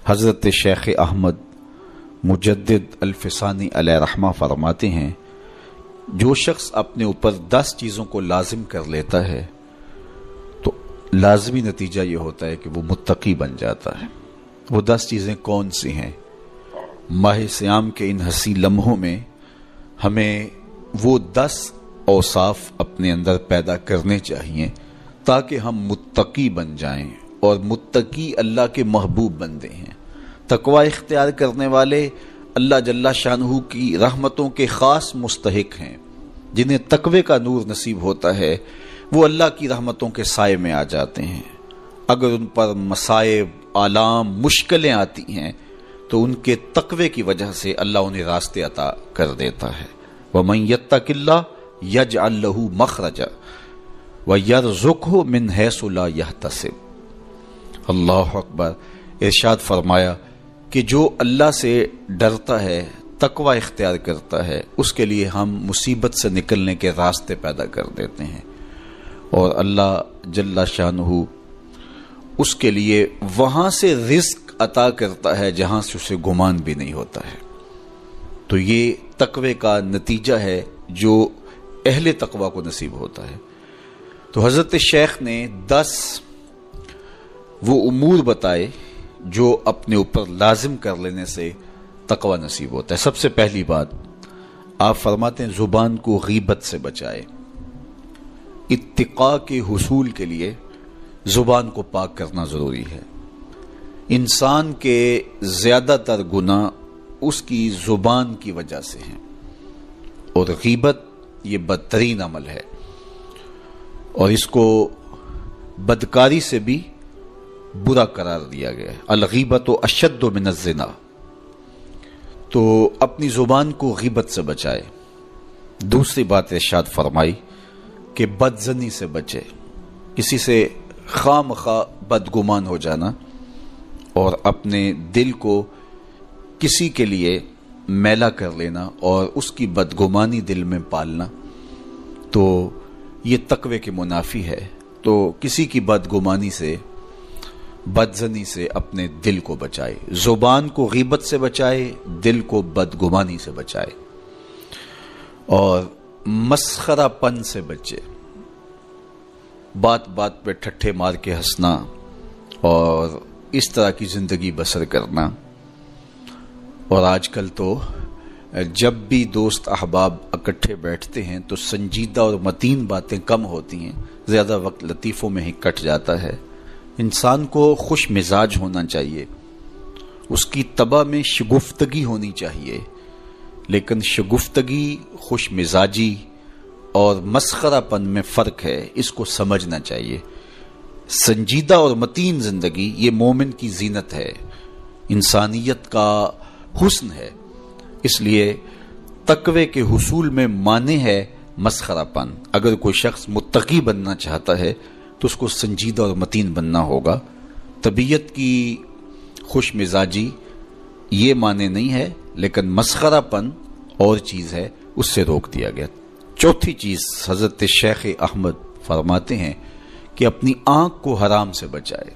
حضرت شیخ احمد مجدد الفسانی علیہ رحمہ فرماتے ہیں، جو شخص اپنے اوپر 10 چیزوں کو لازم کر لیتا ہے تو لازمی نتیجہ یہ ہوتا ہے کہ وہ متقی بن جاتا ہے۔ وہ 10 چیزیں کون سی ہیں؟ ماہ صیام کے ان حسین لمحوں میں ہمیں وہ 10 اوصاف اپنے اندر پیدا کرنے چاہیے تاکہ ہم متقی بن جائیں، اور متقی اللہ کے محبوب بندے ہیں۔ تقوی اختیار کرنے والے اللہ جل شانہ کی رحمتوں کے خاص مستحق ہیں۔ جنہیں تقوی کا نور نصیب ہوتا ہے وہ اللہ کی رحمتوں کے سائے میں آ جاتے ہیں۔ اگر ان پر مصائب، آلام، مشکلیں آتی ہیں تو ان کے تقوی کی وجہ سے اللہ انہیں راستے عطا کر دیتا ہے۔ وَمَن يَتَّقِ اللَّهَ يَجْعَل لَّهُ مَخْرَجًا وَيَرْزُقْهُ مِنْ حَيْثُ لَا يَحْتَسِبُ۔ اللہ اکبر۔ ارشاد فرمایا کہ جو اللہ سے ڈرتا ہے، تقوی اختیار کرتا ہے، اس کے لیے ہم مصیبت سے نکلنے کے راستے پیدا کر دیتے ہیں، اور اللہ جل شانہ اس کے لیے وہاں سے رزق عطا کرتا ہے جہاں سے اسے گمان بھی نہیں ہوتا ہے۔ تو یہ تقوی کا نتیجہ ہے جو اہل تقوی کو نصیب ہوتا ہے۔ تو حضرت شیخ نے 10 وہ امور بتائے جو اپنے اوپر لازم کر لینے سے تقوی نصیب ہوتا ہے۔ سب سے پہلی بات آپ فرماتے ہیں زبان کو غیبت سے بچائے۔ اتقاء کے حصول کے لیے زبان کو پاک کرنا ضروری ہے۔ انسان کے زیادہ تر گناہ اس کی زبان کی وجہ سے ہیں، اور غیبت یہ بدترین عمل ہے، اور اس کو بدکاری سے بھی برا قرار دیا گیا ہے۔ الغیبت اشد من الزنا۔ تو اپنی زبان کو غیبت سے بچائے۔ دوسری بات ارشاد فرمائی کہ بدظنی سے بچے، کسی سے خواہ مخواہ بدگمان ہو جانا اور اپنے دل کو کسی کے لیے میلا کر لینا اور اس کی بدگمانی دل میں پالنا، تو یہ تقوی کے منافی ہے۔ تو کسی کی بدگمانی سے، بدظنی سے اپنے دل کو بچائے، زبان کو غیبت سے بچائے، دل کو بدگمانی سے بچائے، اور مسخرہ پن سے بچے۔ بات بات پہ ٹھٹھے مار کے ہنسنا اور اس طرح کی زندگی بسر کرنا۔ اور آج کل تو جب بھی دوست احباب اکٹھے بیٹھتے ہیں تو سنجیدہ اور متین باتیں کم ہوتی ہیں، زیادہ وقت لطیفوں میں ہی کٹ جاتا ہے۔ انسان کو خوش مزاج ہونا چاہیے، اس کی طبع میں شگفتگی ہونی چاہیے، لیکن شگفتگی، خوش مزاجی اور مسخرہ پن میں فرق ہے، اس کو سمجھنا چاہیے۔ سنجیدہ اور متین زندگی یہ مومن کی زینت ہے، انسانیت کا حسن ہے۔ اس لیے تقوی کے حصول میں مانع ہے مسخرہ پن۔ اگر کوئی شخص متقی بننا چاہتا ہے تو اس کو سنجیدہ اور متین بننا ہوگا۔ طبیعت کی خوش مزاجی یہ معنی نہیں ہے، لیکن مسخرہ پن اور چیز ہے، اس سے روک دیا گیا۔ چوتھی چیز حضرت شیخ احمد فرماتے ہیں کہ اپنی آنکھ کو حرام سے بچائے۔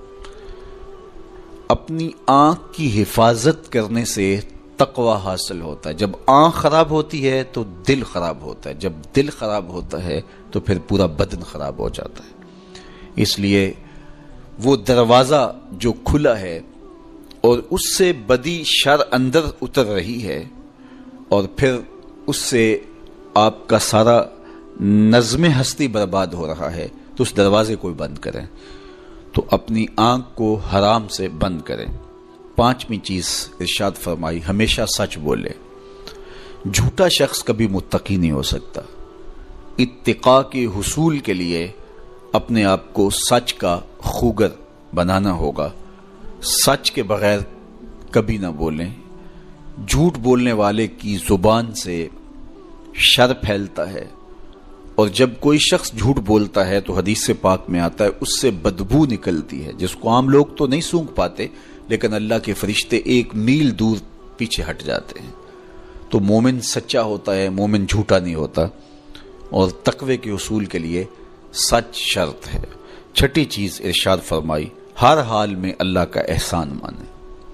اپنی آنکھ کی حفاظت کرنے سے تقوی حاصل ہوتا ہے۔ جب آنکھ خراب ہوتی ہے تو دل خراب ہوتا ہے، جب دل خراب ہوتا ہے تو پھر پورا بدن خراب ہو جاتا ہے۔ اس لیے وہ دروازہ جو کھلا ہے اور اس سے بدی شر اندر اتر رہی ہے، اور پھر اس سے آپ کا سارا نظم ہستی برباد ہو رہا ہے، تو اس دروازے کو بند کریں۔ تو اپنی آنکھ کو حرام سے بند کریں۔ پانچویں چیز ارشاد فرمائی، ہمیشہ سچ بولے۔ جھوٹا شخص کبھی متقی نہیں ہو سکتا۔ اتقاء کے حصول کے لیے اپنے آپ کو سچ کا خوگر بنانا ہوگا۔ سچ کے بغیر کبھی نہ بولیں۔ جھوٹ بولنے والے کی زبان سے شر پھیلتا ہے، اور جب کوئی شخص جھوٹ بولتا ہے تو حدیث پاک میں آتا ہے اس سے بدبو نکلتی ہے، جس کو عام لوگ تو نہیں سونگھ پاتے، لیکن اللہ کے فرشتے 1 میل دور پیچھے ہٹ جاتے ہیں۔ تو مومن سچا ہوتا ہے، مومن جھوٹا نہیں ہوتا، اور تقوی کے حصول کے لیے سچ شرط ہے۔ چھٹی چیز ارشاد فرمائی، ہر حال میں اللہ کا احسان مانے۔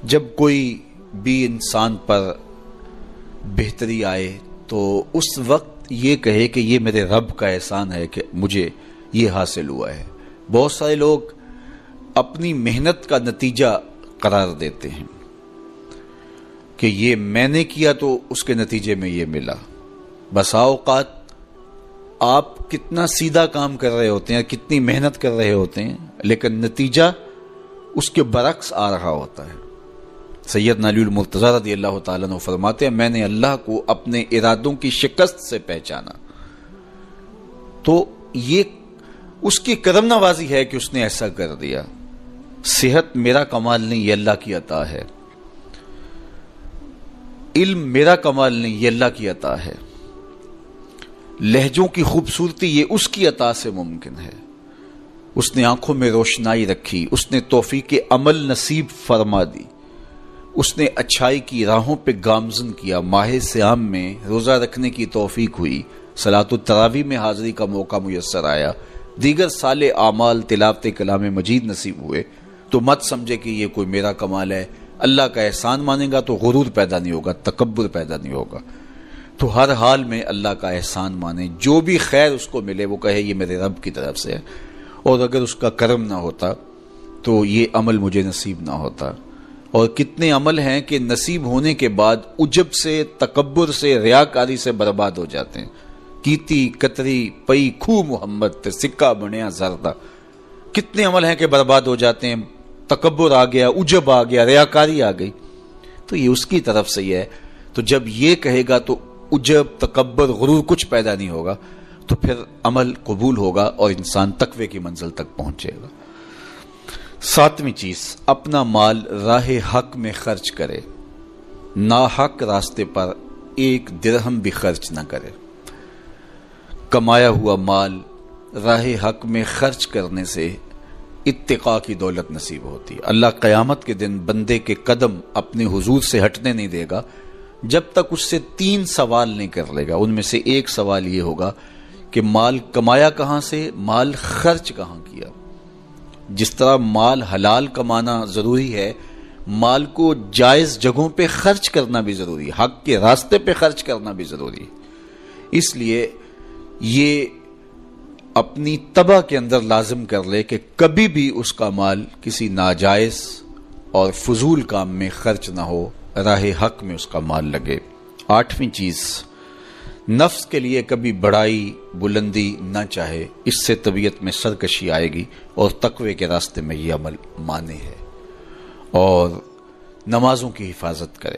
جب کوئی بھی انسان پر بہتری آئے تو اس وقت یہ کہے کہ یہ میرے رب کا احسان ہے کہ مجھے یہ حاصل ہوا ہے۔ بہت سارے لوگ اپنی محنت کا نتیجہ قرار دیتے ہیں کہ یہ میں نے کیا تو اس کے نتیجے میں یہ ملا۔ بسا اوقات آپ کتنا سیدھا کام کر رہے ہوتے ہیں، کتنی محنت کر رہے ہوتے ہیں، لیکن نتیجہ اس کے برعکس آ رہا ہوتا ہے۔ سیدنا علی المرتضی رضی اللہ تعالیٰ عنہ فرماتے ہیں میں نے اللہ کو اپنے ارادوں کی شکست سے پہچانا، تو یہ اس کی کرم نوازی ہے کہ اس نے ایسا کر دیا۔ صحت میرا کمال نہیں، یہ اللہ کی عطا ہے۔ علم میرا کمال نہیں، یہ اللہ کی عطا ہے۔ لہجوں کی خوبصورتی یہ اس کی عطا سے ممکن ہے۔ اس نے آنکھوں میں روشنائی رکھی، اس نے توفیق عمل نصیب فرما دی، اس نے اچھائی کی راہوں پہ گامزن کیا۔ ماہ صیام میں روزہ رکھنے کی توفیق ہوئی، صلاۃ التراویح میں حاضری کا موقع میسر آیا، دیگر صالح اعمال تلاوت کلام مجید نصیب ہوئے، تو مت سمجھے کہ یہ کوئی میرا کمال ہے۔ اللہ کا احسان مانے گا تو غرور پیدا نہیں ہوگا، تکبر پیدا نہیں ہوگا۔ تو ہر حال میں اللہ کا احسان مانے، جو بھی خیر اس کو ملے وہ کہے یہ میرے رب کی طرف سے ہے، اور اگر اس کا کرم نہ ہوتا تو یہ عمل مجھے نصیب نہ ہوتا۔ اور کتنے عمل ہیں کہ نصیب ہونے کے بعد عجب سے، تکبر سے، ریاکاری سے برباد ہو جاتے ہیں۔ کیتی کتری پئی کھو محمد تے سکہ بنیا زردہ، کتنے عمل ہیں کہ برباد ہو جاتے ہیں، تکبر آ گیا، عجب آ گیا، ریاکاری آ گئی، تو یہ اس کی طرف سے ہی ہے۔ تو جب یہ کہے گا تو عجب، تکبر، غرور کچھ پیدا نہیں ہوگا، تو پھر عمل قبول ہوگا اور انسان تقوی کی منزل تک پہنچے گا۔ ساتویں چیز، اپنا مال راہ حق میں خرچ کرے، ناحق راستے پر ایک درہم بھی خرچ نہ کرے۔ کمایا ہوا مال راہ حق میں خرچ کرنے سے اتقاء کی دولت نصیب ہوتی ہے۔ اللہ قیامت کے دن بندے کے قدم اپنے حضور سے ہٹنے نہیں دے گا جب تک اس سے 3 سوال نہیں کر لے گا۔ ان میں سے ایک سوال یہ ہوگا کہ مال کمایا کہاں سے، مال خرچ کہاں کیا۔ جس طرح مال حلال کمانا ضروری ہے، مال کو جائز جگہوں پہ خرچ کرنا بھی ضروری ہے، حق کے راستے پہ خرچ کرنا بھی ضروری ہے۔ اس لیے یہ اپنی طبع کے اندر لازم کر لے کہ کبھی بھی اس کا مال کسی ناجائز اور فضول کام میں خرچ نہ ہو، راہ حق میں اس کا مال لگے۔ 8ویں چیز، نفس کے لیے کبھی بڑائی بلندی نہ چاہے، اس سے طبیعت میں سرکشی آئے گی اور تقوی کے راستے میں یہ عمل مانے ہے۔ اور نمازوں کی حفاظت کرے۔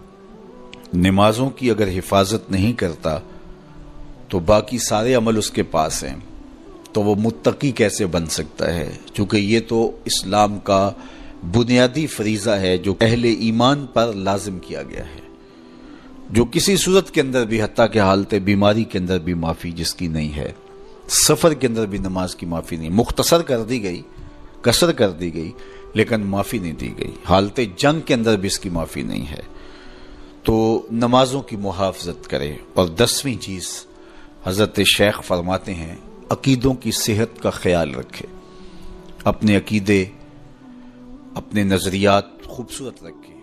نمازوں کی اگر حفاظت نہیں کرتا تو باقی سارے عمل اس کے پاس ہیں، تو وہ متقی کیسے بن سکتا ہے؟ چونکہ یہ تو اسلام کا بنیادی فریضہ ہے جو اہل ایمان پر لازم کیا گیا ہے، جو کسی صورت کے اندر بھی، حتیٰ کہ حالت بیماری کے اندر بھی معافی جس کی نہیں ہے، سفر کے اندر بھی نماز کی معافی نہیں، مختصر کر دی گئی، قصر کر دی گئی، لیکن معافی نہیں دی گئی۔ حالت جنگ کے اندر بھی اس کی معافی نہیں ہے۔ تو نمازوں کی محافظت کرے۔ اور 10ویں چیز، حضرت شیخ فرماتے ہیں عقیدوں کی صحت کا خیال رکھے، اپنے عقیدے، اپنے نظریات خوبصورت رکھے۔